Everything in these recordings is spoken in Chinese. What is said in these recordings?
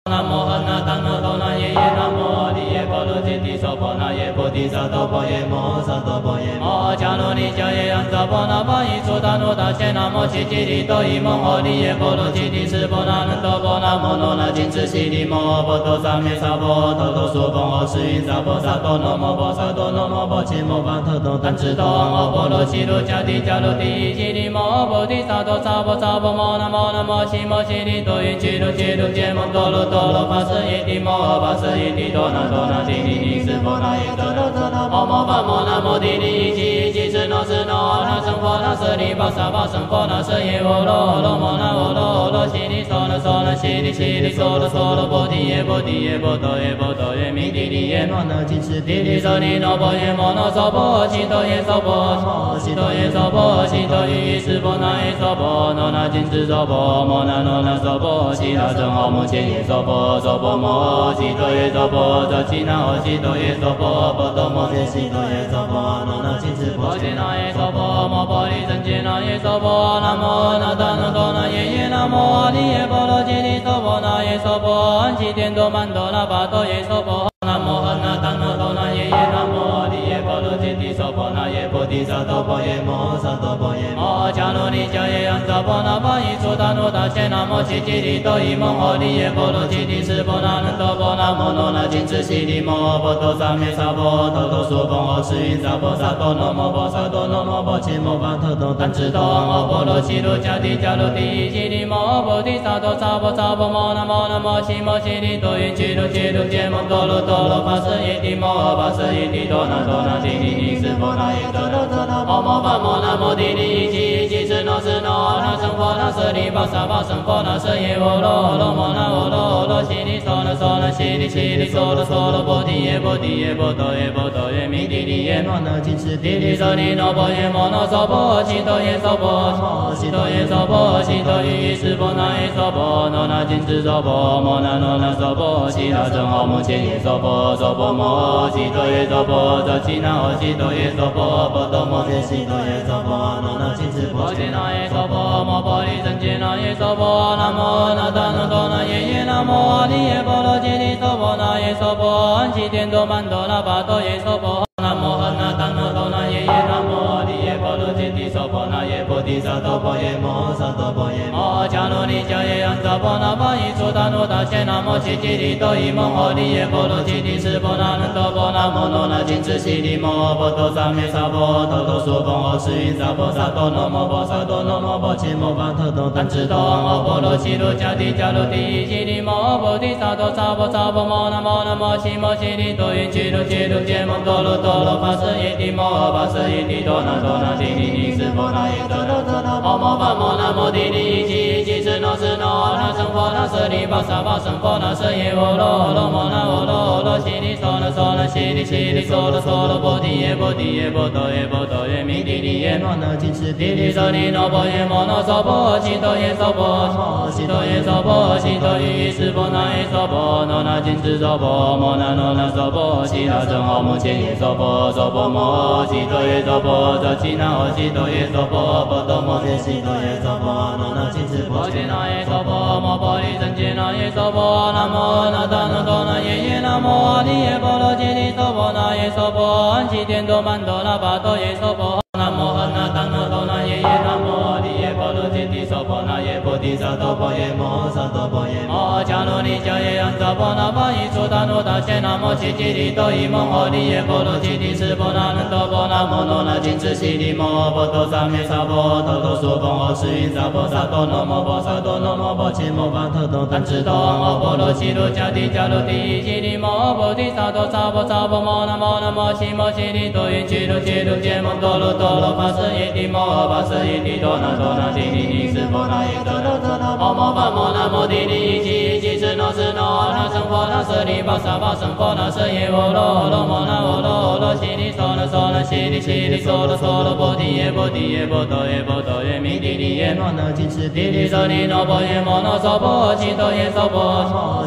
南无汉那达那多那耶耶南无阿利耶波罗揭谛娑婆那耶菩提萨埵婆耶摩萨埵婆耶摩迦罗尼迦耶安萨婆那巴依出达那达谢南无悉吉利多伊蒙阿利耶波罗揭谛斯婆那能多婆那摩罗那金智悉利摩波多萨灭萨婆头头娑婆阿释云萨婆萨多那摩婆萨多那摩婆伽摩巴特多但智多阿波罗悉罗迦帝迦罗帝吉利摩菩提萨埵萨婆萨婆摩那摩那摩悉摩悉利多云吉卢吉卢羯摩多罗多罗巴舍耶帝摩巴舍耶帝多那多那帝利尼斯婆那耶多罗多那摩摩巴摩那摩帝利吉吉斯诺斯诺那僧婆那舍利巴萨巴僧婆那舍耶波罗罗摩那波罗罗悉利娑那娑那悉利悉利娑罗娑罗波提耶波提耶波多耶波多耶弥帝利耶诺那金斯帝利舍利诺波耶摩那娑婆悉多耶娑婆悉多耶娑婆悉多于斯婆那耶娑婆诺那金斯娑婆摩那诺那娑婆悉那正好摩揭耶娑婆娑婆摩悉多耶娑婆则悉那哦悉多耶娑婆波多摩揭悉多耶娑婆诺那金斯婆揭那耶娑婆摩婆利真揭那耶娑婆南无那达那多那耶耶南无阿利耶波罗揭谛娑婆那耶娑婆安吉天多曼多那巴多耶娑婆南无汉那达那多那耶耶南无阿利耶波罗揭谛娑婆那耶菩提萨埵婆耶摩萨埵婆耶摩迦罗尼迦耶安萨婆那巴依出达那达谢南无悉吉利多伊蒙阿利耶波罗揭谛斯婆那能多婆那摩罗那金智悉利摩波多萨灭萨婆头头娑婆阿释云萨婆萨多那摩婆萨多那摩婆伽摩巴特多但智多阿波罗悉罗迦帝迦罗帝吉利摩菩提萨埵萨婆萨婆摩那摩那摩悉摩悉利多云吉卢吉卢羯摩多罗多罗巴舍耶帝摩巴舍耶帝多那多那帝利尼斯婆那耶多罗多那摩摩巴摩那摩帝利吉吉斯诺斯诺那僧婆那舍利巴萨巴僧婆那舍耶波罗罗摩那波罗罗悉利娑那娑那悉利悉利娑罗娑罗波提耶波提耶波多耶波多耶弥帝利耶诺那金斯帝利舍利诺波耶摩那娑婆悉多耶娑婆悉多耶娑婆悉多于斯婆那耶娑婆诺那金斯娑婆摩那诺那娑婆悉那正好摩揭耶娑婆娑婆摩悉多耶娑婆则悉那哦悉多耶娑婆波多摩揭悉多耶娑婆诺那金斯婆揭那耶娑婆摩婆利真揭那耶娑婆南无那达那多那耶耶南无阿利耶波罗揭谛娑婆那耶娑婆安吉天多曼多那巴多耶娑婆南无汉那达那多那耶耶南无阿利耶波罗揭谛娑婆那耶菩提萨埵婆耶摩萨埵婆耶摩迦罗尼迦耶安萨婆那巴依出达那达谢南无悉吉利多伊蒙阿利耶波罗揭谛斯婆那能多婆那摩罗那金智悉利摩波多萨灭萨婆头头娑婆阿释云萨婆萨多那摩婆萨多那摩婆伽摩巴特多但智多阿波罗悉罗迦帝迦罗帝吉利摩菩提萨埵萨婆萨婆摩那摩那摩悉摩悉利多云吉卢吉卢羯摩多罗多罗巴舍耶帝摩巴舍耶帝多那多那帝利尼斯婆那耶多罗多那摩摩巴摩那摩帝利吉吉斯诺斯诺那僧婆那舍利巴萨巴僧婆那舍耶波罗罗摩那波罗罗悉利娑那娑那悉利悉利娑罗娑罗波提耶波提耶波多耶波多耶弥帝利耶诺那金斯帝利舍利诺波耶摩那娑婆悉多耶娑婆悉多耶娑婆悉多于斯婆那耶娑婆诺那金斯娑婆摩那诺那娑婆悉那正好摩揭耶娑婆娑婆摩悉多耶娑婆则悉那哦悉多耶娑婆波多摩揭悉多耶娑婆诺那金斯婆揭那耶娑婆摩婆利真揭那耶娑婆南无那达那多那耶耶南无阿利耶波罗揭谛娑婆那耶娑婆安吉天多曼多那巴多耶娑婆南无汉那达那多那耶耶南无阿利耶波罗揭谛娑婆那耶菩提萨埵婆耶摩萨埵婆耶摩迦罗尼迦耶安萨婆那巴依出达那达谢南无悉吉利多伊蒙阿利耶波罗揭谛斯婆那能多婆那摩罗那金智悉利摩波多萨灭萨婆头头娑婆阿释云萨婆萨多那摩婆萨多那摩婆伽摩巴特多但智多阿波罗悉罗迦帝迦罗帝吉利摩菩提萨埵萨婆萨婆摩那摩那摩悉摩悉利多云吉卢吉卢羯摩多罗多罗巴舍耶帝摩巴舍耶帝多那多那帝利尼斯婆那耶多罗多那摩摩巴摩那摩帝利吉吉斯诺斯诺那僧婆那舍利巴萨巴僧婆那舍耶波罗罗摩那波罗罗悉利娑那娑那悉利悉利娑罗娑罗波提耶波提耶波多耶波多耶弥帝利耶诺那金斯帝利舍利诺波耶摩那娑婆悉多耶娑婆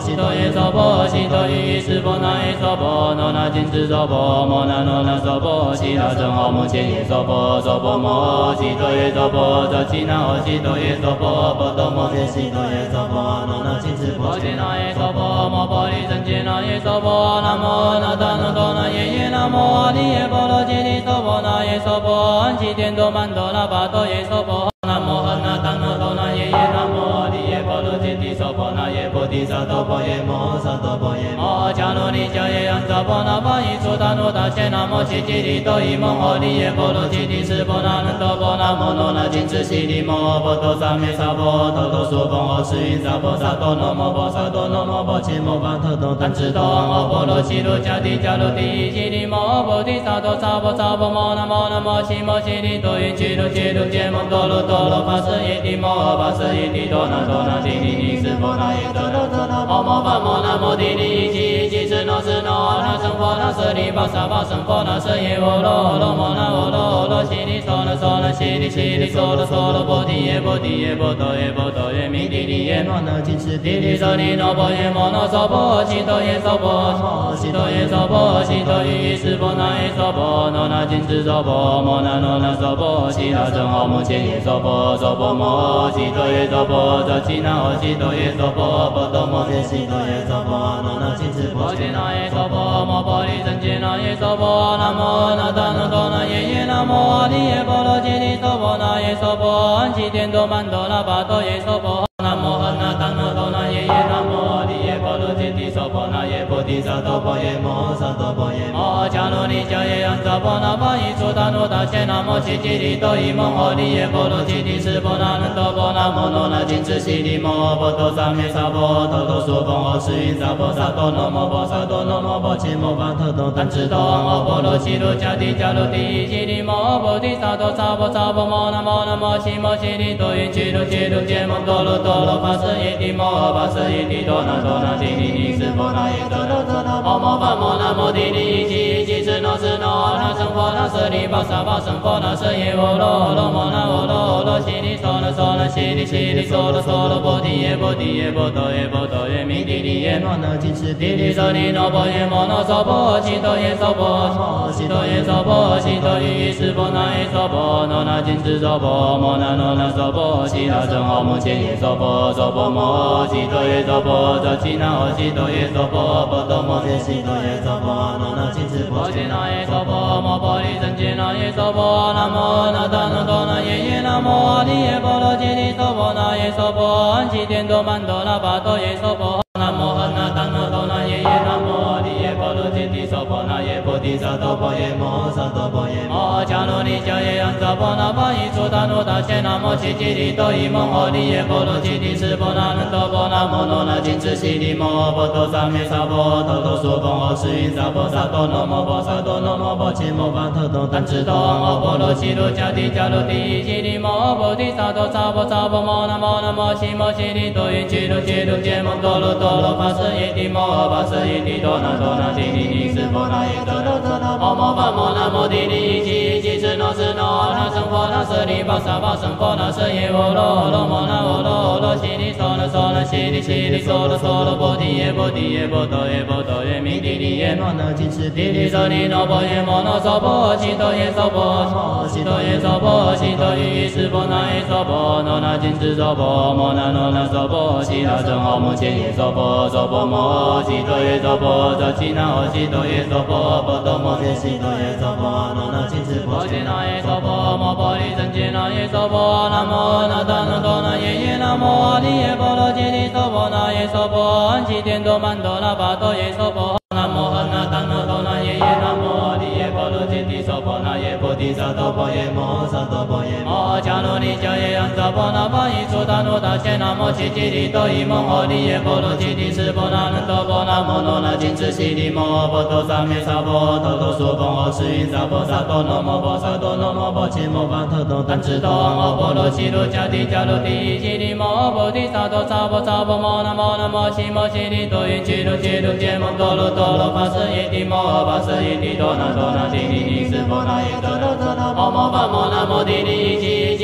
悉多耶娑婆，悉多于释婆那耶娑婆，那那金智娑婆，摩那罗那娑婆，悉那正好目前耶娑婆，娑婆摩，悉多耶娑婆，则其那哦悉多耶娑婆，波多摩揭悉多耶娑婆，那那金智婆揭那耶娑婆，摩婆利真揭那耶娑婆，南无那达那多那耶耶南无阿利耶波罗揭利娑婆那耶娑婆，安吉天多曼多那巴多耶娑婆，南无那达那多那耶耶南无阿利耶波罗揭利娑婆那耶菩提萨埵婆耶摩萨埵婆耶摩，迦卢尼迦耶安萨婆那巴依苏达努达谢那摩悉吉利多伊蒙阿利耶波罗揭利释婆那能多婆那摩罗那金智悉利摩波多萨灭萨婆头头娑婆阿释云萨婆萨多那摩婆萨多那摩婆切摩巴特多但智多阿波罗悉卢迦帝迦卢帝悉利摩菩提萨埵萨婆萨婆摩那摩那摩悉摩悉利多云揭卢揭卢揭摩多罗多罗巴舍耶帝摩巴舍耶帝多那多那帝利尼释婆那耶多罗多那摩摩巴摩那摩帝利悉悉释那释那那生婆那舍利巴萨巴生婆那舍耶波罗罗摩那摩罗罗悉利娑那娑那悉利悉利娑罗娑罗波提耶波提耶波多耶波多耶弥帝利耶诺那金持帝利舍利诺波耶摩那娑婆悉多耶娑婆悉多耶娑婆悉多于释婆那耶娑婆那那金持娑婆摩那罗那娑婆悉那正好目前耶娑婆娑婆摩悉多耶娑婆则其那哦悉多耶娑婆波多摩揭悉多耶娑婆那那金持婆揭那耶娑婆摩婆利真揭那耶娑婆南无那达那多那耶耶南无阿利耶波罗揭利娑婆那耶娑婆安吉天多曼多那巴多耶娑婆南无那达那多那耶耶南无阿利耶波罗揭利娑婆那耶菩提萨埵婆耶摩萨埵婆耶摩，迦卢尼迦耶安萨婆那巴依苏达努达谢那摩悉吉利多伊蒙阿利耶波罗揭利释婆那能多婆那摩罗那金智悉利摩波多萨灭萨婆头头娑婆阿释云萨婆萨多那摩婆萨多那摩婆切摩巴特多但智多阿波罗悉卢迦帝迦卢帝悉利摩菩提萨埵萨婆萨婆摩那摩那摩悉摩悉利多云揭卢揭卢揭摩多罗多罗巴舍耶帝摩巴舍耶帝多那多那帝利尼释婆那耶多罗多那摩摩巴摩那摩帝利悉悉释那释那那生婆那舍利巴萨巴生婆那舍耶波罗罗摩那摩罗罗悉利娑那娑那悉利悉利娑罗娑罗波提耶波提耶波多耶波多耶弥帝利耶诺那金持帝利舍利诺波耶摩那娑婆悉多耶娑婆悉多耶娑婆悉多于释婆那耶娑婆那那金持娑婆摩那罗那娑婆悉那正好目前耶娑婆娑婆摩悉多耶娑婆则其那哦悉多耶娑婆波多摩揭悉多耶娑婆那那金持婆揭那耶娑婆摩婆利真揭那耶娑婆南无那达那多那耶耶南无阿利耶波罗揭利娑婆那耶娑婆安吉天多曼多那巴多耶娑婆南无那达那多那耶耶南无阿利耶波罗揭利娑婆那耶菩提萨埵婆耶摩萨埵婆耶摩，迦卢尼迦耶安萨婆那巴依苏达努达谢那摩悉吉利多伊蒙阿利耶波罗揭利释婆那能多婆那摩罗那金智悉利摩波多萨灭萨婆头头娑婆阿释云萨婆萨多那摩婆萨多那摩婆切摩巴特多但智多阿波罗悉卢迦帝迦卢帝悉利摩菩提萨埵萨婆萨婆摩那摩那摩悉摩悉利多云揭卢揭卢揭摩多罗多罗巴舍耶帝摩巴舍耶帝多那多那帝利尼释婆那耶多罗多那摩摩巴摩那摩帝利悉悉释那释那那生婆那舍利巴萨巴生婆那舍耶波罗罗摩那摩罗罗悉利娑那娑那悉利悉利娑罗娑罗波提耶波提耶波多耶波多耶弥帝利耶诺那金持帝利舍利诺波耶摩那娑婆悉多耶娑婆悉多耶娑婆悉多于释婆那耶娑婆那那金持娑婆摩那罗那娑婆悉那正好目前耶娑婆娑婆摩悉多耶娑婆则其那哦悉多耶娑婆波多摩揭悉多耶娑婆那那金持婆揭那耶娑婆摩婆利真揭那耶娑婆南无那达那多那耶耶南无阿利耶波罗揭利娑婆那耶娑婆安吉天多曼多那巴多耶娑婆南无那达那多那耶耶南无阿利耶波罗揭利娑婆那耶菩提萨埵婆耶摩萨埵婆耶摩，迦卢尼迦耶安萨婆那巴依苏达努达谢那摩悉吉利多伊蒙阿利耶波罗揭利释婆那能多婆那摩罗那金智悉利摩波多萨灭萨婆头头娑婆阿释云萨婆萨多那摩婆萨多那摩婆切摩巴特多但智多阿波罗悉卢迦帝迦卢帝悉利摩菩提萨埵萨婆萨婆摩那摩那摩悉摩悉利多云揭卢揭卢揭摩多罗多罗巴舍耶帝摩巴舍耶帝多那多那帝利尼释婆那耶多罗多那摩摩巴摩那摩帝利悉悉释那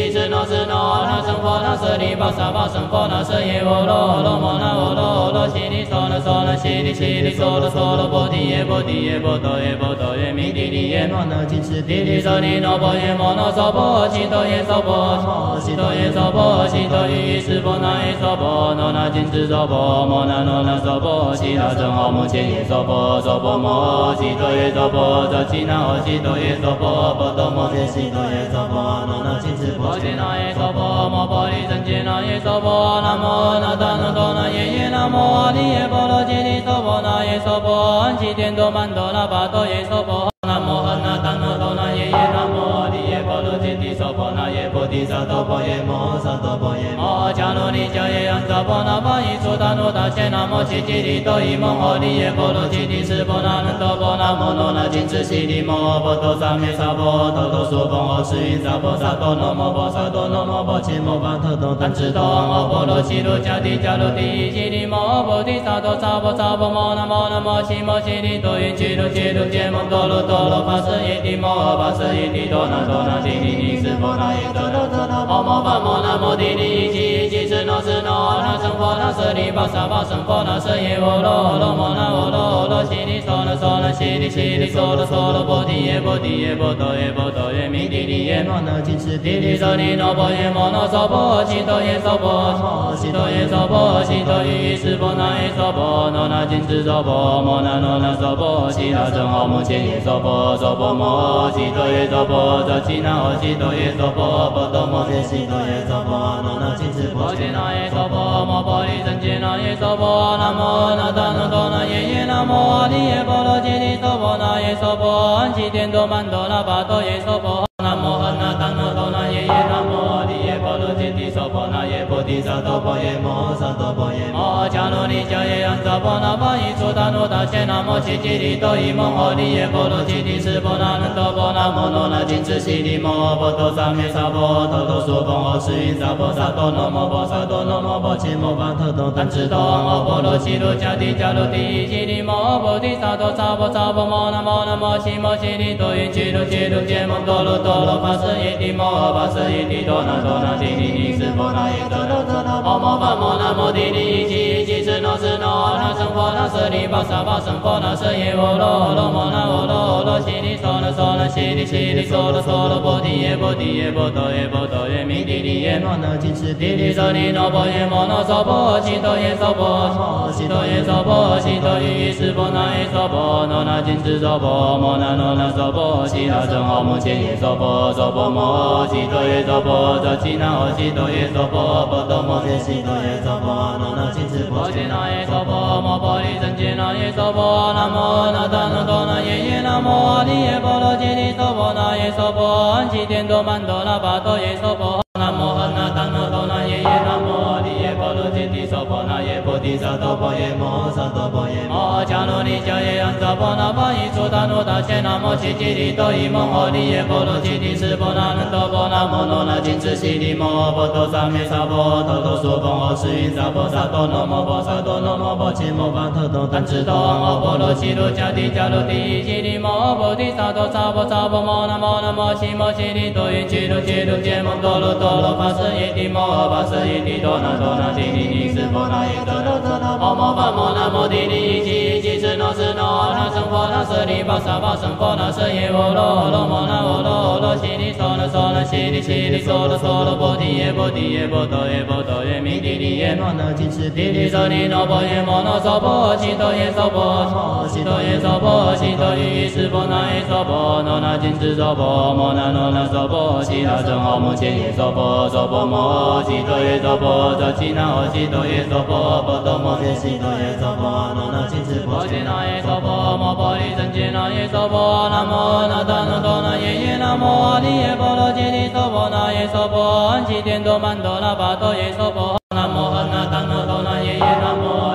那是那僧佛那舍利巴萨巴僧佛那舍耶波罗罗摩那波罗罗悉尼娑那娑那悉尼悉尼娑罗娑罗波提耶波提耶波多耶波多耶弥提利耶诺那金持提利舍利诺波耶摩那娑婆悉多耶娑婆悉多耶娑婆悉多于是波那耶娑婆诺那金持娑婆摩那诺那娑婆悉那正好目前耶娑婆娑婆摩悉多耶娑婆则其那哦悉多耶娑婆波多摩揭悉多耶娑婆诺那金持波揭那耶娑婆摩婆利真揭那耶娑婆南无那达那多那耶耶南无阿利耶波罗揭利娑婆那耶娑婆安吉天多曼多那巴多耶娑婆南无汉那达那多那耶耶南无阿利耶波罗揭利娑婆那耶菩提萨埵婆耶摩萨埵婆耶摩迦卢尼迦耶安萨婆那巴依苏达努达切那摩悉吉利多伊蒙阿利耶波罗揭利斯婆那能多婆那摩罗那金持悉利摩波多萨灭萨婆多多娑婆诃世云萨婆萨多那摩婆萨多那摩婆切摩巴特多但智多阿波罗悉卢迦提迦卢提悉利摩菩提萨埵萨婆萨婆摩那摩那摩悉摩悉利多云俱卢俱卢揭蒙多罗多罗巴舍耶帝摩巴舍耶帝多那多那提利尼斯婆那耶多罗多罗摩摩巴摩那摩提利悉悉是那是那僧佛那舍利巴萨巴僧佛那舍耶波罗罗摩那波罗罗悉利娑那娑那悉利悉利娑罗娑罗波提耶波提耶波多耶波多耶弥提利耶诺那金持提利舍利诺波耶摩那娑婆悉多耶娑婆悉多耶娑婆悉多于是婆那耶娑婆诺那金持娑婆摩那诺那娑婆悉那正好目前耶娑婆娑婆摩悉多耶娑婆则其那哦悉多耶娑婆波多摩揭悉多耶娑婆诺那金持婆揭那耶娑婆摩婆利真揭那耶娑婆南无那达那多那耶耶南无阿利耶波罗揭利娑婆那耶娑婆安吉天多曼多那巴多耶娑婆南无汉那达那多那耶耶南无阿利耶波罗揭利娑婆那耶菩提萨埵婆耶摩萨埵婆耶摩迦卢尼迦耶安萨婆那巴依苏达努达切那摩悉吉利多伊蒙阿利耶波罗揭利斯婆那能多婆那摩罗那金持悉利摩波多萨灭萨婆多多娑婆诃世云萨婆萨多那摩婆萨多那摩婆切摩巴特多但智多阿波罗悉卢迦提迦卢提悉利摩菩提萨埵萨婆萨婆摩那摩那摩悉摩悉利多云俱卢俱卢揭蒙多罗多罗巴舍耶帝摩巴舍耶帝多那多那提利尼斯婆那耶多罗多罗摩摩巴摩那摩提利悉悉是那是那僧佛那舍利巴萨巴僧佛那舍耶波罗罗摩那波罗罗悉利娑那娑那悉利悉利娑罗娑罗波提耶波提耶波多耶波多耶弥提利耶诺那金持提利舍利诺波耶摩那娑婆悉多耶娑婆悉多耶娑婆悉多于是婆那耶娑婆诺那金持娑婆摩那诺那娑婆悉那正好目前耶娑婆娑婆摩悉多耶娑婆则其那哦悉多耶娑婆波多摩揭悉多耶娑婆诺那金持婆揭那耶娑婆摩婆利真揭那耶娑婆南无那达那多那耶耶南无阿利耶波罗揭利娑婆那耶娑婆安吉天多曼多那巴多耶娑婆南无汉那达那多那耶耶南无阿利耶波罗揭利娑婆那耶菩提萨埵婆耶摩萨埵婆耶摩迦卢尼迦耶安萨婆那巴依苏达努达切那摩悉吉利多伊蒙阿利耶波罗揭利斯婆那能多婆那摩罗那金持悉利摩波多萨灭萨婆多多娑婆诃世云萨婆萨多那摩婆萨多那摩婆切摩巴特多但智多阿波罗悉卢迦提迦卢提悉利摩菩提萨埵萨婆萨婆摩那摩那摩悉摩悉利多云俱卢俱卢揭蒙多罗多罗巴舍耶帝摩巴舍耶帝多那多那提利尼斯婆那耶多罗多罗摩摩巴摩那摩提利悉悉是那是那僧佛那舍利巴萨巴僧佛那舍耶波罗罗摩那波罗罗悉利娑那娑那悉利悉利娑罗娑罗波提耶波提耶波多耶波多耶弥提利耶诺那金持提利舍利诺波耶摩那娑婆悉多耶娑婆悉多耶娑婆悉多于是婆那耶娑婆诺那金持娑婆摩那诺那娑婆悉那正好目前耶娑婆娑婆摩悉多耶娑婆则其那哦悉多耶娑婆波多摩揭悉多耶娑婆诺那金持婆揭那耶娑婆摩婆利真揭那耶娑婆南无那达那多那耶耶南无阿利耶波罗揭利娑婆那耶娑婆安吉天多曼多那巴多耶娑婆南无汉那达那多那耶耶南无阿利耶波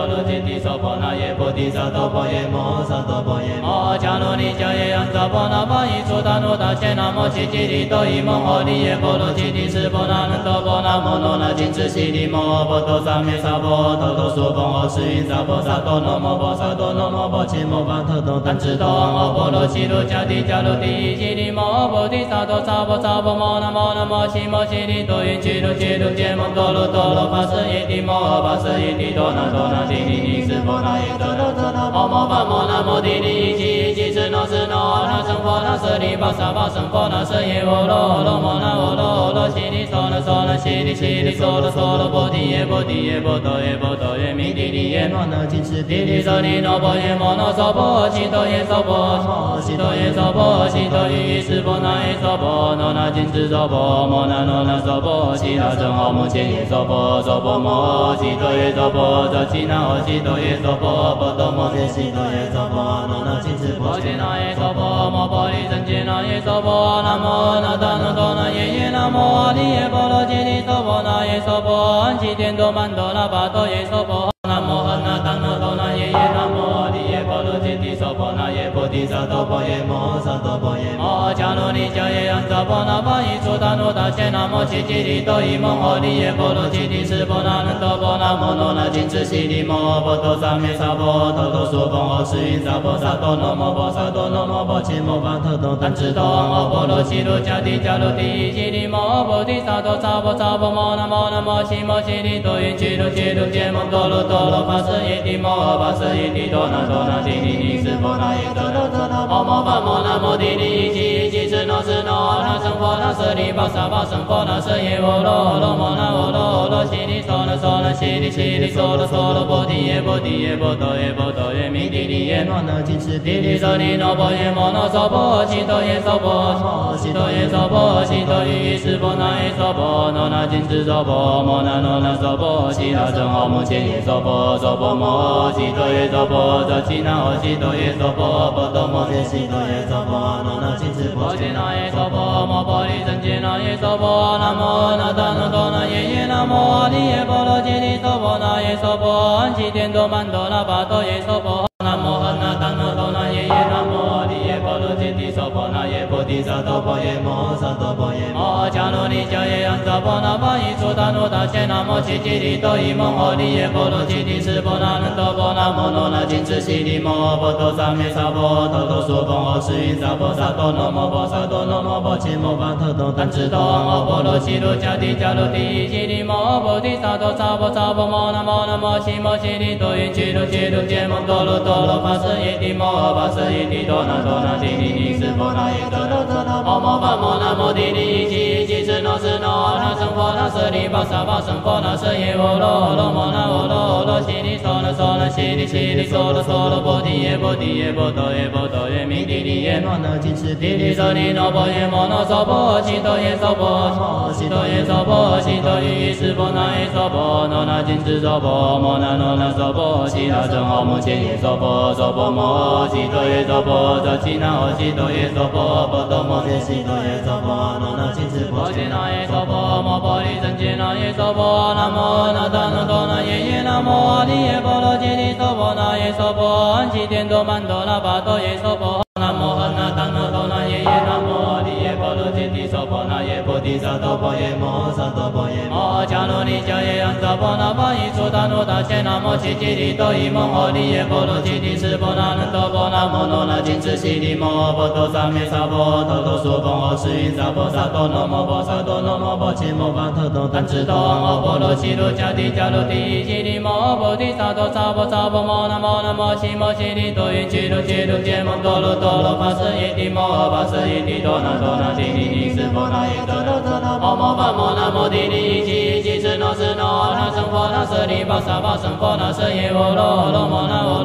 波罗揭谛娑婆那耶菩提萨埵婆耶摩萨埵婆耶摩迦卢尼迦耶安萨婆那巴依出达努达切那摩悉吉利多伊摩诃利耶波罗揭谛斯婆那能多婆那摩罗那金智悉利摩波多萨灭萨婆头头娑婆诃世云萨婆萨多那摩婆萨多那摩婆伽摩巴特多但智多阿波罗悉卢迦帝迦卢帝悉利摩菩提萨埵萨婆萨婆摩那摩那摩悉摩悉利多云俱卢俱卢揭摩多罗多罗巴舍耶帝摩诃巴舍耶帝多那多那帝利尼斯婆那耶多罗多那摩摩巴摩那摩帝利悉悉智那智那那僧婆那舍利巴萨巴僧婆那舍耶波罗罗摩那波罗罗悉利娑那娑那悉利悉利娑罗娑罗波提耶波提耶波多耶波多耶弥帝利耶诺那金持帝利舍利那波耶摩那娑婆悉多耶娑婆悉多耶娑婆悉多于斯婆那耶娑婆那那金持娑婆摩那那那娑婆悉那正好目前耶娑婆娑婆摩悉多耶娑婆则悉那哦悉多耶娑婆波多摩揭悉多耶娑婆那那金持婆悉那耶娑婆摩婆利真揭那耶娑婆南无那达那多那耶耶南无阿利耶波罗揭谛娑婆那耶娑婆安吉天多曼多那巴多耶娑婆南无那达那多那耶耶南无阿利耶波罗揭谛娑婆那耶菩提萨埵婆耶摩萨埵婆耶摩迦卢尼迦耶安萨婆那巴依出达努达切那摩悉吉利多伊摩诃利耶波罗揭谛斯婆那能多婆那摩罗那金智悉利摩波多萨灭萨婆头头娑婆诃世云萨婆萨多那摩婆萨多那摩婆伽摩巴特多但智多阿波罗悉卢迦帝迦卢帝悉利摩菩提萨埵萨婆萨婆摩那摩那摩悉摩悉利多云俱卢俱卢揭摩多罗多罗巴舍耶帝摩诃巴舍耶帝多那多那帝利尼斯婆那耶多罗多那摩摩巴摩那摩帝利悉悉智那智那那僧婆那舍利巴萨巴僧婆那舍耶波罗罗摩那波罗罗悉利娑那娑那悉利悉利娑罗娑罗波提耶波提耶波多耶波多耶弥帝利耶诺那金持帝利舍利那波耶摩那娑婆悉多耶娑婆悉多耶娑婆悉多于斯婆那耶娑婆那那金持娑婆摩那那那娑婆悉那正好目前耶娑婆娑婆摩悉多耶娑婆则悉那哦悉多耶娑婆波多摩揭悉多耶娑婆那那金持婆悉那耶娑婆摩婆利真揭那耶娑婆南无那达那多那耶耶南无阿利耶波罗揭谛娑婆那耶娑婆安吉天多曼多那巴多耶娑婆南无那达那多那耶耶南无阿利耶波罗揭谛娑婆那耶菩提萨埵婆耶摩萨埵婆耶摩迦卢尼迦耶安萨婆那巴依出达努达切那摩悉吉利多伊摩诃利耶波罗揭谛斯婆那能多婆那摩罗那金智悉利摩波多萨灭萨婆头头娑婆诃世云萨婆萨多那摩婆萨多那摩婆伽摩巴特多但智多阿波罗悉卢迦帝迦卢帝悉利摩菩提萨埵萨婆萨婆摩那摩那摩悉摩悉利多云俱卢俱卢揭摩多罗多罗巴舍耶帝摩诃巴舍耶帝多那多那帝利尼斯婆那耶多罗多那摩摩巴摩那摩帝利悉悉智那智那那僧婆那舍利巴萨巴僧婆那舍耶波罗罗摩那波罗罗悉利娑那娑那悉利悉利娑罗娑罗波提耶波提耶波多耶波多耶弥帝利耶诺那金持帝利舍利那波耶摩那娑婆悉多耶娑婆悉多耶娑婆悉多于斯婆那耶娑婆那那金持娑婆摩那那那娑婆悉那正好目前耶娑婆娑婆摩悉多耶娑婆则悉那哦悉多耶娑婆波多摩揭悉多耶娑婆那那金持婆悉那耶娑婆摩婆利真揭那耶娑婆南无那达那多那耶耶南无阿利耶波罗揭谛娑婆那耶娑婆安吉天多曼多那巴多耶娑婆南无那达那多那耶耶南无阿利耶波罗揭谛娑婆那耶菩提萨埵婆耶摩萨埵婆耶摩迦卢尼迦耶安萨婆那巴依出达努达切那摩悉吉利多伊摩诃利耶波罗揭谛斯婆那能多婆那摩罗那金智悉利摩波多萨灭萨婆头头娑婆诃世云萨婆萨多那摩婆萨多那摩婆伽摩巴特多但智多阿波罗悉卢迦帝迦卢帝悉利摩菩提萨埵萨婆萨婆摩那摩那摩悉摩悉利多云俱卢俱卢揭摩多罗多罗巴舍耶帝摩诃巴舍耶帝多那多那帝利尼斯婆那耶多罗多那摩摩巴摩那摩帝利悉悉智那智那那僧婆那舍利巴萨巴僧婆那舍耶波罗罗摩那波罗罗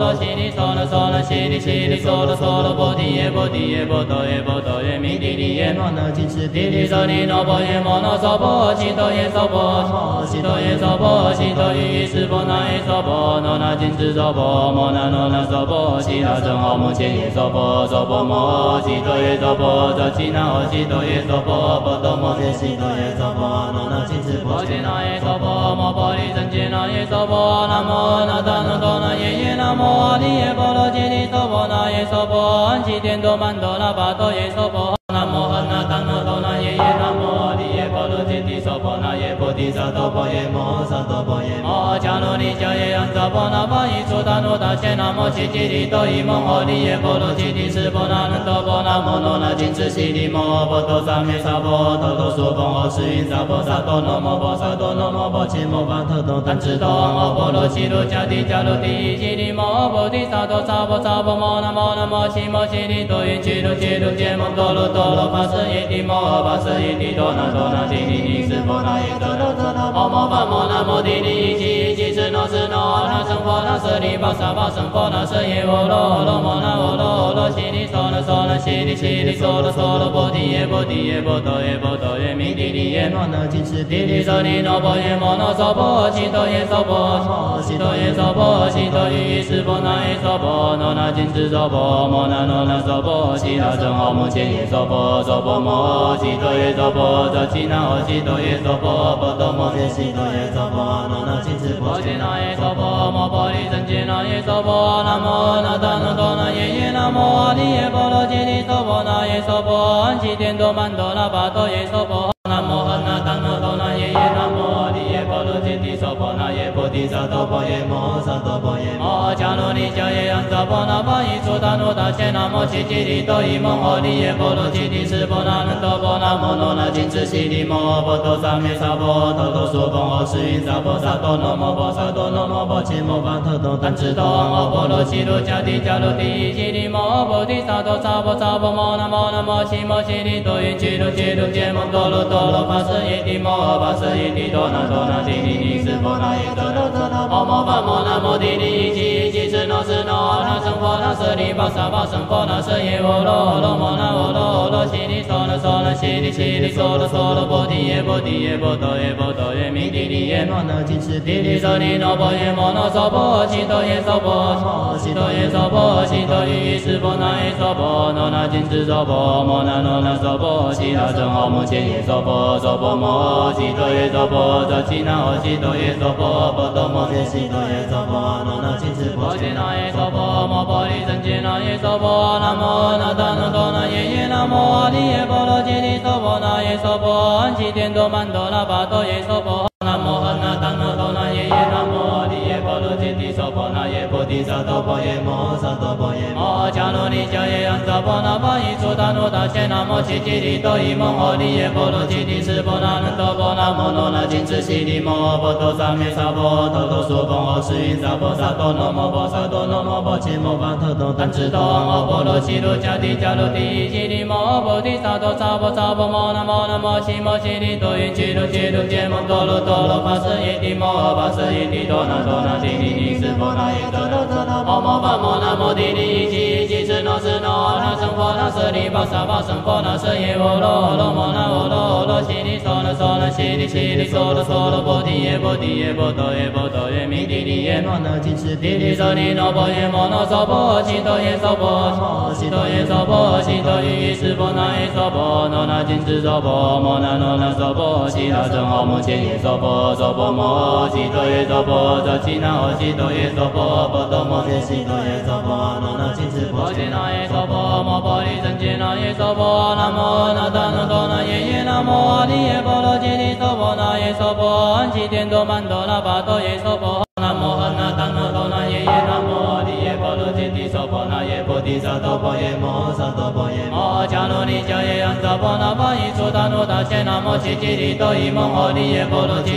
罗悉尼娑罗娑罗悉尼悉尼娑罗娑罗波提耶波提耶波多耶波多耶弥帝利耶诺那金持地利舍利诺波耶摩那娑婆悉多耶娑婆悉多耶娑婆悉多于释波那耶娑婆诺那金持娑婆摩那诺那娑婆悉那正好目前耶娑婆娑婆摩悉多耶娑婆则其那哦悉多耶娑婆波多摩揭悉多耶娑婆诺那金持波揭那耶娑婆摩婆利真揭那耶娑婆南无那达那多那耶耶南无阿利耶波罗揭利娑婆那耶娑婆安吉天多曼多那巴多耶娑婆南无那达那多那耶耶南无阿利耶波罗揭利娑婆那耶菩提萨埵婆耶摩萨埵婆耶摩迦罗尼迦耶安萨婆那巴依出达那达切那摩悉吉利多依蒙阿利耶波罗揭利斯婆那能多婆那摩罗那金持悉利摩波多萨灭萨婆多多娑婆诃世云萨婆萨多那摩婆萨多那摩婆切摩巴特多但知多阿波罗悉罗迦帝迦罗帝悉利摩菩提萨埵萨婆萨婆摩那摩那摩悉摩悉利多云俱卢俱卢揭摩多罗多罗巴舍耶帝摩巴舍耶帝多那多那帝利尼斯婆那耶多罗多罗摩摩巴摩那摩帝利悉悉是那是那那僧婆那舍利巴萨巴僧婆那舍耶波罗罗摩那波罗罗悉利娑那娑那悉利悉利娑罗娑罗波提耶波提耶波多耶波多耶弥帝利耶诺那金持地利舍利诺波耶摩那娑婆悉多耶娑婆悉多耶娑婆悉多于释婆那耶娑婆诺那金持娑婆摩那诺那娑婆悉那正好目前耶娑婆娑婆摩悉多耶娑婆则其那哦悉多耶娑婆波多摩揭悉多耶娑婆诺那金持婆揭那耶娑婆摩婆利真揭那耶娑婆南无那达那多那耶耶南无阿利耶波罗揭利娑婆那耶娑婆安吉天多曼多那巴多耶娑婆南无那达那多那耶耶南无阿利耶波罗揭利娑婆那耶菩提萨埵婆耶摩萨埵婆耶摩迦罗尼迦耶安萨婆那巴依出达那达切那摩悉吉利多依蒙阿利耶波罗揭利斯婆那能多婆那摩罗那金持悉利摩波多萨灭萨婆多多娑婆诃世云萨婆萨多那摩婆萨多那摩婆切摩巴特多但知多阿波罗悉罗迦帝迦罗帝悉利摩菩提萨埵萨婆萨婆摩那摩那摩悉摩悉利多云俱卢俱卢揭摩多罗多罗巴舍耶帝摩巴舍耶帝多那多那帝利尼斯婆那耶多罗多罗摩摩巴摩那摩帝利悉悉是那是那那僧婆那舍利巴萨巴僧婆那舍耶波罗罗摩那波罗罗悉利娑那娑那悉利悉利娑罗娑罗波提耶波提耶波多耶波多耶弥帝利耶诺那金持地利舍利诺波耶摩那娑婆悉多耶娑婆悉多耶娑婆悉多于释婆那耶娑婆诺那金持娑婆摩那诺那娑婆悉那正好目前耶娑婆娑婆摩悉多耶娑婆则其那哦悉多耶娑婆波多摩揭悉多耶娑婆诺那金持婆揭那耶娑婆摩婆利真揭那耶娑婆南无那达那多那耶耶南无阿利耶波罗揭利娑婆那耶娑婆安吉天多曼多那巴多耶娑婆南无那达那多那耶耶南无阿利耶波罗揭利娑婆那耶菩提萨埵婆耶摩萨埵婆耶摩迦罗尼迦耶安萨婆那巴依出达那达切那摩悉吉利多依蒙阿利耶波罗揭利斯婆那能多婆那摩罗那金持悉利摩波多萨灭萨婆多多娑婆诃世云萨婆萨多那摩婆萨多那摩婆切摩巴特多但知多阿波罗悉罗迦帝迦罗帝悉利摩菩提萨埵萨婆萨婆摩那摩那摩悉摩悉利多云俱卢俱卢揭摩多罗多罗巴舍耶帝摩巴舍耶帝多那多那帝利尼斯婆那耶多罗多罗摩摩巴摩那摩帝利悉悉是那是那那僧婆那舍利巴萨巴僧婆那舍耶波罗罗摩那波罗罗悉利娑那娑那悉利悉利娑罗娑罗波提耶波提耶波多耶波多耶弥帝利耶诺那金持地利舍利诺波耶摩那娑婆悉多耶娑婆悉多耶娑婆悉多于释婆那耶娑婆诺那金持娑婆摩那诺那娑婆悉那正好目前耶娑婆娑婆摩悉多耶娑婆则其那哦悉多耶娑婆波多摩揭悉多耶娑婆诺那金持婆揭那耶娑婆摩婆利真揭那耶娑婆南无那达那多那耶耶南无阿利耶波罗揭利娑婆那耶娑婆安吉天多曼多那巴多耶娑婆南无那达那多那耶耶南无阿利耶波罗揭利娑婆那耶菩提萨埵婆耶摩萨埵婆耶摩迦罗尼迦耶安萨婆那巴依出达那达切那摩悉吉利多依蒙阿利耶波罗揭利斯婆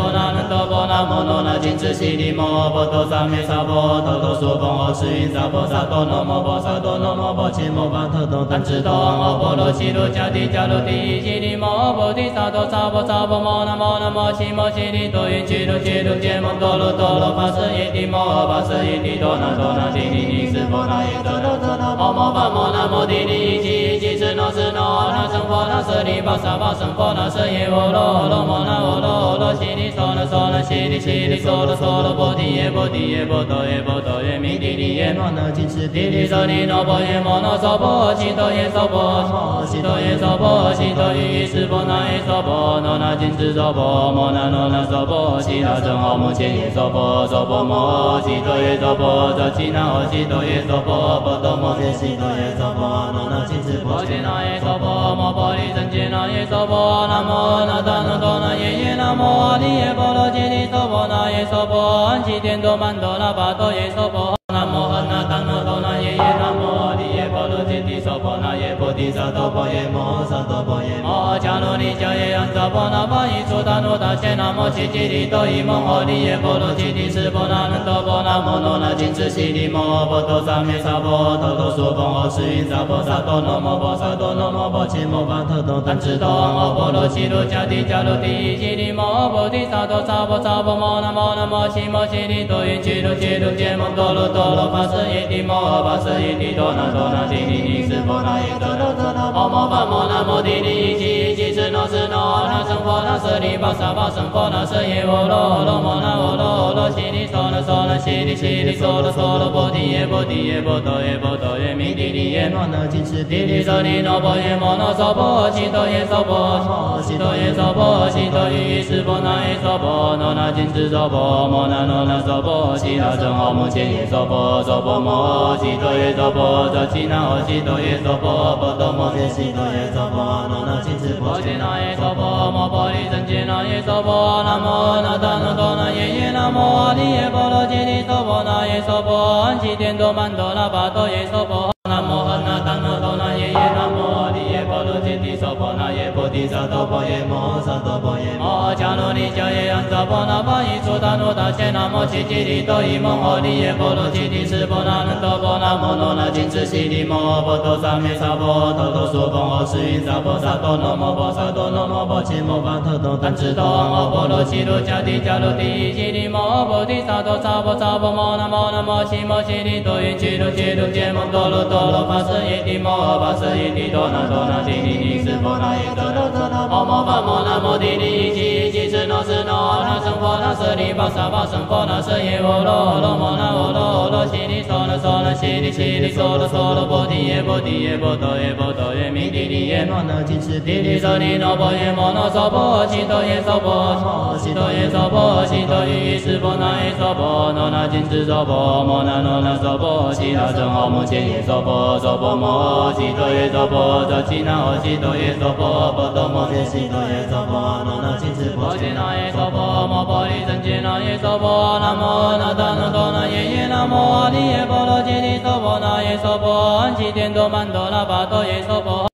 波那能多波那摩罗那金智悉地摩波多萨弥萨波头头娑婆诃世云萨婆萨多那摩波萨多那摩波切摩巴特多单智多阿波罗悉罗迦帝迦罗帝悉地摩波提萨多萨婆萨婆摩那摩那摩悉摩悉地多云俱卢俱卢揭摩多罗多罗巴舍耶帝摩巴舍耶帝多那多那帝帝帝斯婆那耶多罗多那摩摩巴摩那摩帝帝悉悉斯诺斯诺那僧婆那舍利巴萨巴僧婆那舍耶波罗罗摩那波罗罗悉地娑那娑那悉地悉地娑罗娑罗波提耶波提耶波多耶波多耶弥帝帝耶摩那金持帝帝舍利那波耶摩那娑婆悉多耶娑婆悉多耶娑婆悉多于斯婆那耶娑婆那那金持娑婆摩那那那娑婆悉那正好目前耶娑婆娑婆摩悉多耶娑婆则其那哦悉多耶娑婆波多摩揭悉多耶娑婆那那金持婆揭那耶娑婆摩婆利真揭那耶娑婆南无那达那多那耶耶南无阿利耶波罗揭谛娑婆那耶娑婆安吉天多曼多那巴多耶娑婆南无阿那达那多那耶耶南无阿利耶波罗揭谛娑婆那耶菩提萨埵婆耶摩萨埵婆耶摩迦罗尼迦耶安萨婆那巴依出达那达谢那摩悉吉利多依蒙阿利耶波罗揭谛斯婆那能多婆那摩罗那金智悉地摩波多萨弥萨婆头头娑婆诃世云萨婆萨多那摩波萨多那摩波切摩巴特多单智多阿波罗悉罗迦帝迦罗帝悉地摩菩提萨埵萨婆萨婆摩那摩那摩悉摩悉地多云俱卢俱卢揭摩多罗多罗巴舍耶帝摩巴舍耶帝多那多那帝帝帝斯婆那耶多罗多那摩摩巴摩那摩帝帝悉悉斯诺斯诺那僧婆那舍利巴萨巴僧婆那舍耶波罗罗摩那波罗罗悉地娑那娑那悉地悉地娑罗娑罗波提耶波提耶波多耶波多耶弥帝帝耶摩那金持帝帝舍利那波耶摩那娑婆悉多耶娑婆悉多耶娑婆悉多于斯婆那耶娑婆那那金持娑婆摩那那那娑婆悉那正好目前耶娑婆娑婆摩悉多耶娑婆则其那哦悉多耶娑婆波多摩揭悉多耶娑婆那那金持婆揭那耶娑婆摩婆利真揭那耶娑婆南无那达那多那耶耶南无阿利耶波罗揭谛娑婆那耶娑婆安吉天多曼多那巴多耶娑婆南无那达那多那耶耶南无阿利耶波罗揭谛娑婆那耶菩提萨埵婆耶摩萨埵婆耶摩迦罗尼迦耶安萨婆那巴依出达那达谢那摩悉吉利多依蒙阿利耶波罗揭谛斯婆那能多婆那摩罗那金智悉地摩波多萨弥萨婆头头娑婆诃世云萨婆萨多那摩波萨多那摩波切摩巴特多单智多阿波罗悉罗迦帝迦罗帝悉地摩菩提萨埵萨婆萨婆摩那摩那摩悉摩悉地多云俱卢俱卢揭摩多罗多罗巴舍耶帝摩巴舍耶帝多那多那帝帝帝斯婆那耶多罗多那摩摩巴摩那摩帝帝悉悉斯诺斯诺那僧婆那舍利巴萨巴僧婆那舍耶波罗罗摩那波罗罗悉地娑那娑那悉地悉地娑罗娑罗波提耶波提耶波多耶波多耶弥帝帝耶摩那金持帝帝舍利那波耶摩那娑婆悉多耶娑婆悉多耶娑婆悉多于斯婆那耶娑婆那那金持娑婆摩那那那娑婆悉那正好目前耶娑婆娑婆摩悉多耶娑婆则其那哦悉多耶娑婆波多摩揭悉多耶娑婆那那金持婆揭那耶娑婆摩婆利真揭那耶娑婆南无那达那多那耶耶南无阿利耶波罗揭谛娑婆那耶娑婆安吉天多曼多那巴多耶娑婆